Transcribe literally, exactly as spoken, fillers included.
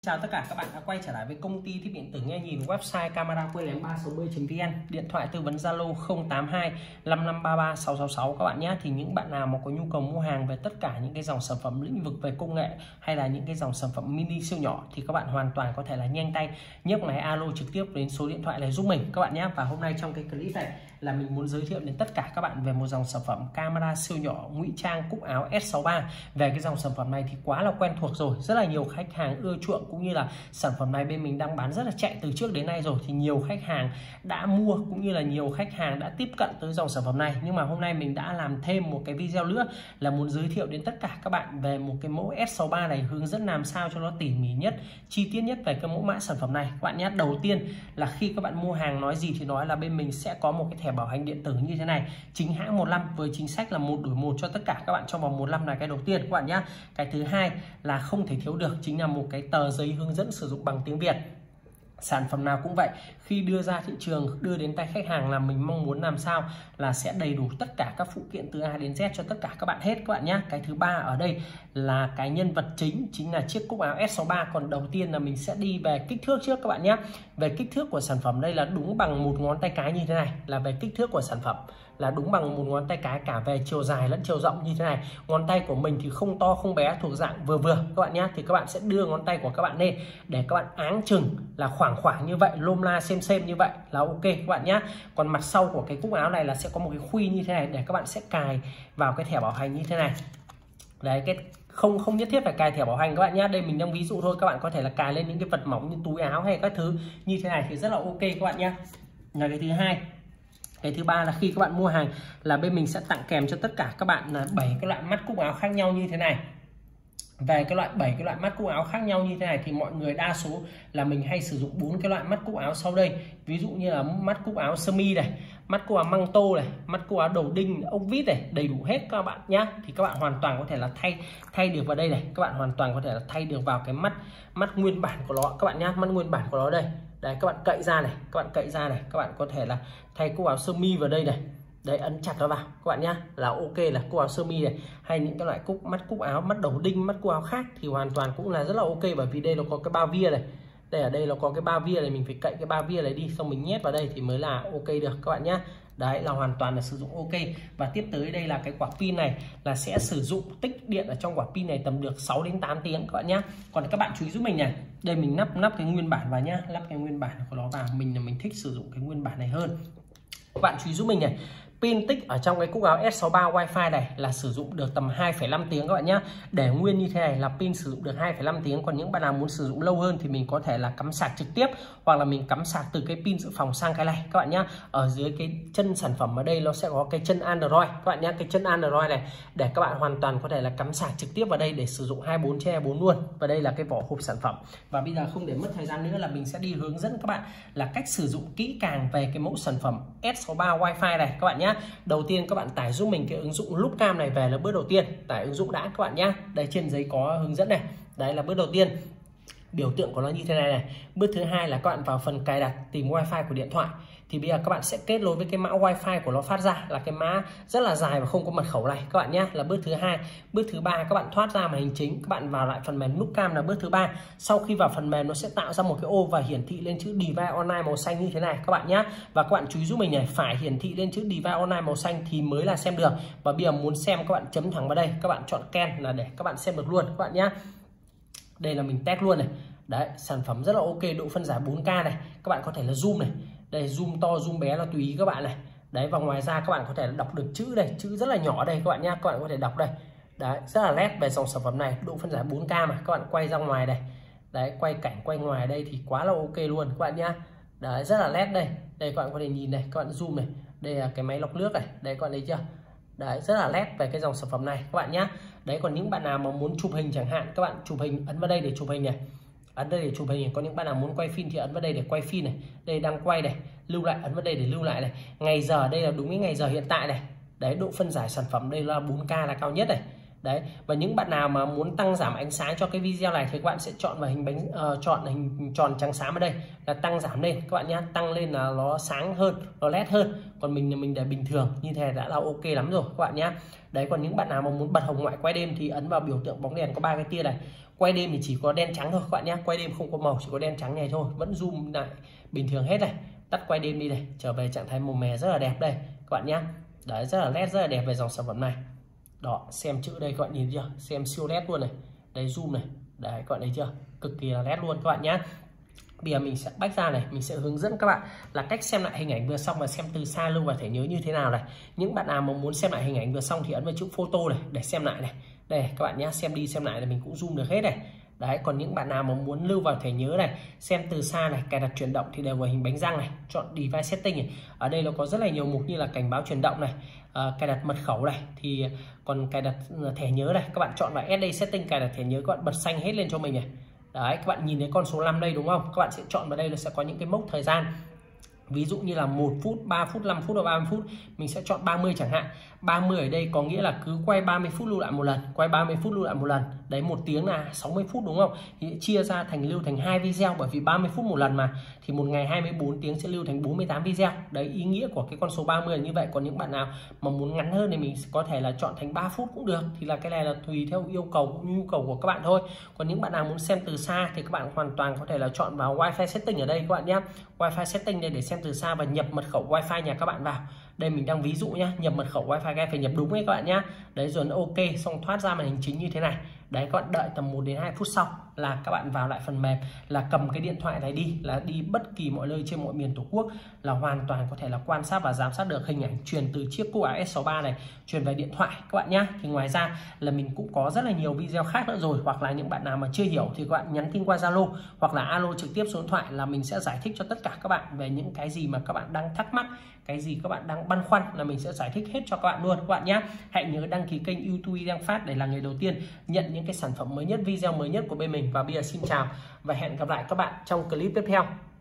Chào tất cả các bạn đã quay trở lại với công ty thiết bị điện tử nghe nhìn website camera quay lén ba sáu mươi chấm vn, điện thoại tư vấn Zalo không tám hai năm năm ba ba sáu sáu sáu các bạn nhé. Thì những bạn nào mà có nhu cầu mua hàng về tất cả những cái dòng sản phẩm lĩnh vực về công nghệ hay là những cái dòng sản phẩm mini siêu nhỏ thì các bạn hoàn toàn có thể là nhanh tay nhấc máy alo trực tiếp đến số điện thoại này giúp mình các bạn nhé. Và hôm nay trong cái clip này là mình muốn giới thiệu đến tất cả các bạn về một dòng sản phẩm camera siêu nhỏ ngụy trang cúc áo S sáu ba. Về cái dòng sản phẩm này thì quá là quen thuộc rồi, rất là nhiều khách hàng ưa chuộng, cũng như là sản phẩm này bên mình đang bán rất là chạy từ trước đến nay rồi, thì nhiều khách hàng đã mua cũng như là nhiều khách hàng đã tiếp cận tới dòng sản phẩm này. Nhưng mà hôm nay mình đã làm thêm một cái video nữa là muốn giới thiệu đến tất cả các bạn về một cái mẫu S sáu ba này, hướng dẫn làm sao cho nó tỉ mỉ nhất, chi tiết nhất về cái mẫu mã sản phẩm này các bạn nhé. Đầu tiên là khi các bạn mua hàng nói gì thì nói là bên mình sẽ có một cái thẻ bảo hành điện tử như thế này, chính hãng một năm với chính sách là một đổi một cho tất cả các bạn trong vòng một năm, là cái đầu tiên các bạn nhé. Cái thứ hai là không thể thiếu được chính là một cái tờ giấy hướng dẫn sử dụng bằng tiếng Việt. Sản phẩm nào cũng vậy, khi đưa ra thị trường, đưa đến tay khách hàng là mình mong muốn làm sao là sẽ đầy đủ tất cả các phụ kiện từ A đến Z cho tất cả các bạn hết các bạn nhé. Cái thứ ba ở đây là cái nhân vật chính chính là chiếc cúc áo S sáu ba. Còn đầu tiên là mình sẽ đi về kích thước trước các bạn nhé. Về kích thước của sản phẩm đây là đúng bằng một ngón tay cái như thế này, là về kích thước của sản phẩm là đúng bằng một ngón tay cái cả về chiều dài lẫn chiều rộng như thế này. Ngón tay của mình thì không to không bé, thuộc dạng vừa vừa các bạn nhé. Thì các bạn sẽ đưa ngón tay của các bạn lên để các bạn áng chừng là khoảng khoảng như vậy, lôm la xem xem như vậy là ok các bạn nhé. Còn mặt sau của cái cúc áo này là sẽ có một cái khuy như thế này để các bạn sẽ cài vào cái thẻ bảo hành như thế này. Đấy, cái không không nhất thiết phải cài thẻ bảo hành các bạn nhé. Đây mình đang ví dụ thôi, các bạn có thể là cài lên những cái vật mỏng như túi áo hay các thứ như thế này thì rất là ok các bạn nhé. Là cái thứ hai. Cái thứ ba là khi các bạn mua hàng là bên mình sẽ tặng kèm cho tất cả các bạn là bảy cái loại mắt cúc áo khác nhau như thế này. Về cái loại bảy cái loại mắt cúc áo khác nhau như thế này thì mọi người đa số là mình hay sử dụng bốn cái loại mắt cúc áo sau đây. Ví dụ như là mắt cúc áo sơ mi này, mắt cúc áo măng tô này, mắt cúc áo đầu đinh, ốc vít này, đầy đủ hết các bạn nhá. Thì các bạn hoàn toàn có thể là thay thay được vào đây này, các bạn hoàn toàn có thể là thay được vào cái mắt mắt nguyên bản của nó các bạn nhá, mắt nguyên bản của nó đây. Đấy, các bạn cậy ra này, các bạn cậy ra này, các bạn có thể là thay cúc áo sơ mi vào đây này. Đấy, ấn chặt nó vào các bạn nhá, là ok, là cúc áo sơ mi này, hay những cái loại cúc mắt cúc áo mắt đầu đinh, mắt cúc áo khác thì hoàn toàn cũng là rất là ok, bởi vì đây nó có cái bao via này. Đây ở đây nó có cái bao via này, mình phải cậy cái bao via này đi xong mình nhét vào đây thì mới là ok được các bạn nhá. Đấy là hoàn toàn là sử dụng ok. Và tiếp tới đây là cái quả pin này là sẽ sử dụng tích điện ở trong quả pin này tầm được sáu đến tám tiếng các bạn nhá. Còn các bạn chú ý giúp mình này, đây mình lắp lắp cái nguyên bản vào nhá, lắp cái nguyên bản của nó vào, mình là mình thích sử dụng cái nguyên bản này hơn. Các bạn chú ý giúp mình này, pin tích ở trong cái cúc áo S sáu ba Wi-Fi này là sử dụng được tầm hai phẩy năm tiếng các bạn nhé. Để nguyên như thế này là pin sử dụng được hai phẩy năm tiếng. Còn những bạn nào muốn sử dụng lâu hơn thì mình có thể là cắm sạc trực tiếp, hoặc là mình cắm sạc từ cái pin dự phòng sang cái này các bạn nhé. Ở dưới cái chân sản phẩm ở đây nó sẽ có cái chân Android các bạn nhé, cái chân Android này để các bạn hoàn toàn có thể là cắm sạc trực tiếp vào đây để sử dụng hai mươi bốn trên hai mươi bốn luôn. Và đây là cái vỏ hộp sản phẩm. Và bây giờ không để mất thời gian nữa là mình sẽ đi hướng dẫn các bạn là cách sử dụng kỹ càng về cái mẫu sản phẩm S sáu ba Wi-Fi này các bạn nhé. Đầu tiên các bạn tải giúp mình cái ứng dụng Loopcam này về là bước đầu tiên. Tải ứng dụng đã các bạn nhé. Đây trên giấy có hướng dẫn này. Đấy là bước đầu tiên. Biểu tượng của nó như thế này này. Bước thứ hai là các bạn vào phần cài đặt tìm Wi-Fi của điện thoại. Thì bây giờ các bạn sẽ kết nối với cái mã Wi-Fi của nó phát ra, là cái mã rất là dài và không có mật khẩu này các bạn nhé, là bước thứ hai. Bước thứ ba các bạn thoát ra màn hình chính, các bạn vào lại phần mềm Loopcam là bước thứ ba. Sau khi vào phần mềm nó sẽ tạo ra một cái ô và hiển thị lên chữ Device Online màu xanh như thế này các bạn nhé. Và các bạn chú ý giúp mình này, phải hiển thị lên chữ Device Online màu xanh thì mới là xem được. Và bây giờ muốn xem các bạn chấm thẳng vào đây, các bạn chọn Cancel là để các bạn xem được luôn các bạn nhé. Đây là mình test luôn này. Đấy, sản phẩm rất là ok, độ phân giải bốn K này, các bạn có thể là zoom này. Đây, zoom to zoom bé là tùy ý các bạn này. Đấy, và ngoài ra các bạn có thể là đọc được chữ đây, chữ rất là nhỏ đây các bạn nhá, các bạn có thể đọc đây. Đấy, rất là nét về dòng sản phẩm này, độ phân giải bốn K mà các bạn quay ra ngoài đây. Đấy, quay cảnh quay ngoài đây thì quá là ok luôn các bạn nhá. Đấy, rất là nét đây. Đây các bạn có thể nhìn này, các bạn zoom này. Đây là cái máy lọc nước này, đây các bạn thấy chưa? Đấy, rất là nét về cái dòng sản phẩm này các bạn nhá. Đấy, còn những bạn nào mà muốn chụp hình chẳng hạn, các bạn chụp hình ấn vào đây để chụp hình này. Ấn đây để chụp hình. Có những bạn nào muốn quay phim thì ấn vào đây để quay phim này. Đây đang quay này, lưu lại, ấn vào đây để lưu lại này. Ngày giờ đây là đúng cái ngày giờ hiện tại này. Đấy, độ phân giải sản phẩm đây là bốn K là cao nhất này. Đấy, và những bạn nào mà muốn tăng giảm ánh sáng cho cái video này thì các bạn sẽ chọn vào hình bánh uh, chọn hình tròn trắng xám ở đây là tăng giảm lên các bạn nhé, tăng lên là nó sáng hơn, nó led hơn. Còn mình mình để bình thường như thế đã là ok lắm rồi các bạn nhé. Đấy, còn những bạn nào mà muốn bật hồng ngoại quay đêm thì ấn vào biểu tượng bóng đèn có ba cái tia này, Quay đêm thì chỉ có đen trắng thôi các bạn nhé, quay đêm không có màu, chỉ có đen trắng này thôi, vẫn zoom lại bình thường hết này. Tắt quay đêm đi này, trở về trạng thái màu mè rất là đẹp đây các bạn nhé. Đấy, rất là nét, rất là đẹp về dòng sản phẩm này. Đó, xem chữ đây các bạn nhìn chưa, xem siêu nét luôn này. Đây zoom này, đấy các bạn thấy chưa, cực kỳ là nét luôn các bạn nhé. Bây giờ mình sẽ bách ra này, mình sẽ hướng dẫn các bạn là cách xem lại hình ảnh vừa xong và xem từ xa lưu vào thẻ nhớ như thế nào này. Những bạn nào mà muốn xem lại hình ảnh vừa xong thì ấn vào chữ photo này để xem lại này. Đây các bạn nhé, xem đi xem lại là mình cũng zoom được hết này. Đấy, còn những bạn nào mà muốn lưu vào thẻ nhớ này, xem từ xa này, cài đặt chuyển động thì đều vào hình bánh răng này, chọn device setting này. Ở đây nó có rất là nhiều mục như là cảnh báo chuyển động này, à, cài đặt mật khẩu này, thì còn cài đặt thẻ nhớ này, các bạn chọn vào ét đê setting, cài đặt thẻ nhớ, các bạn bật xanh hết lên cho mình này. Đấy, các bạn nhìn thấy con số năm đây đúng không? Các bạn sẽ chọn vào đây, nó sẽ có những cái mốc thời gian. Ví dụ như là một phút, ba phút, năm phút và ba mươi phút. Mình sẽ chọn ba mươi chẳng hạn. ba mươi ở đây có nghĩa là cứ quay ba mươi phút lưu lại một lần, quay ba mươi phút lưu lại một lần. Đấy, một tiếng là sáu mươi phút đúng không? Thì chia ra thành lưu thành hai video, bởi vì ba mươi phút một lần mà. Thì một ngày hai mươi bốn tiếng sẽ lưu thành bốn mươi tám video. Đấy, ý nghĩa của cái con số ba mươi là như vậy. Còn những bạn nào mà muốn ngắn hơn thì mình có thể là chọn thành ba phút cũng được. Thì là cái này là tùy theo yêu cầu cũng như nhu cầu của các bạn thôi. Còn những bạn nào muốn xem từ xa thì các bạn hoàn toàn có thể là chọn vào Wi-Fi setting ở đây các bạn nhé. Wi-Fi setting đây để xem từ xa và nhập mật khẩu Wi-Fi nhà các bạn vào. Đây mình đang ví dụ nhá, nhập mật khẩu Wi-Fi cái phải nhập đúng ấy các bạn nhá. Đấy, rồi nó ok, xong thoát ra màn hình chính như thế này. Đấy, các bạn đợi tầm một đến hai phút sau là các bạn vào lại phần mềm, là cầm cái điện thoại này đi, là đi bất kỳ mọi nơi trên mọi miền Tổ quốc là hoàn toàn có thể là quan sát và giám sát được hình ảnh truyền từ chiếc cúc áo S sáu ba này truyền về điện thoại các bạn nhá. Thì ngoài ra là mình cũng có rất là nhiều video khác nữa rồi, hoặc là những bạn nào mà chưa hiểu thì các bạn nhắn tin qua Zalo hoặc là alo trực tiếp số điện thoại là mình sẽ giải thích cho tất cả các bạn về những cái gì mà các bạn đang thắc mắc, cái gì các bạn đang băn khoăn là mình sẽ giải thích hết cho các bạn luôn các bạn nhé. Hãy nhớ đăng ký kênh YouTube Đang Phát để là người đầu tiên nhận những cái sản phẩm mới nhất, video mới nhất của bên mình. Và bây giờ xin chào và hẹn gặp lại các bạn trong clip tiếp theo.